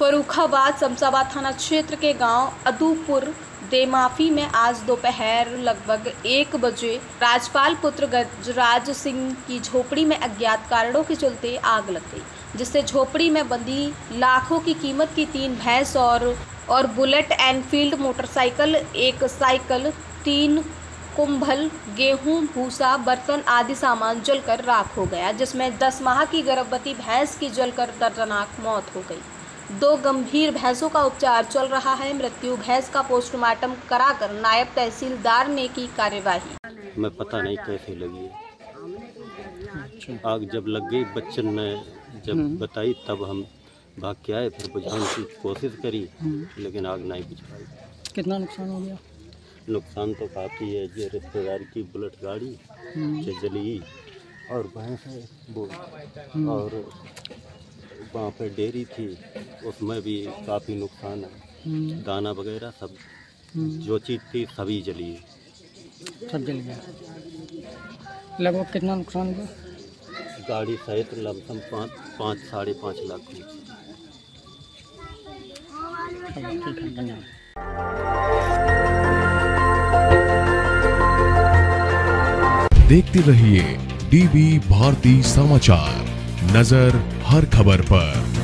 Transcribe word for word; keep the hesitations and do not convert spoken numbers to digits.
फर्रुखाबाद शमशाबाद थाना क्षेत्र के गांव अदूपुर देमाफी में आज दोपहर लगभग एक बजे राजपाल पुत्र गजराज सिंह की झोपड़ी में अज्ञात कारणों के चलते आग लग गई, जिससे झोपड़ी में बंधी लाखों की कीमत की तीन भैंस और और बुलेट एनफील्ड मोटरसाइकिल, एक साइकिल, तीन कुंभल गेहूं, भूसा, बर्तन आदि सामान जलकर राख हो गया, जिसमें दस माह की गर्भवती भैंस की जलकर दर्दनाक मौत हो गई। दो गंभीर भैंसों का उपचार चल रहा है। मृत्यु भैंस का पोस्टमार्टम कराकर नायब तहसीलदार ने की कार्यवाही। मैं पता नहीं कैसे लगी है। आग जब लग गई, बच्चन ने जब बताई तब हम भाग के आए, फिर बुझाने की कोशिश करी लेकिन आग नहीं बुझ पाई। कितना नुकसान हो गया? नुकसान तो काफ़ी है। जो रिश्तेदार की बुलेट गाड़ी से जली और भैंस है वो, और वहाँ पे डेयरी थी उसमें भी काफ़ी नुकसान है। दाना वगैरह सब जो चीज़ थी सभी जली, सब जल गया। लगभग कितना नुकसान हुआ? गाड़ी सहित लमसम पाँच पाँच साढ़े पाँच लाख की। ठीक है, धन्यवाद। देखते रहिए डीवी भारती समाचार, नजर हर खबर पर।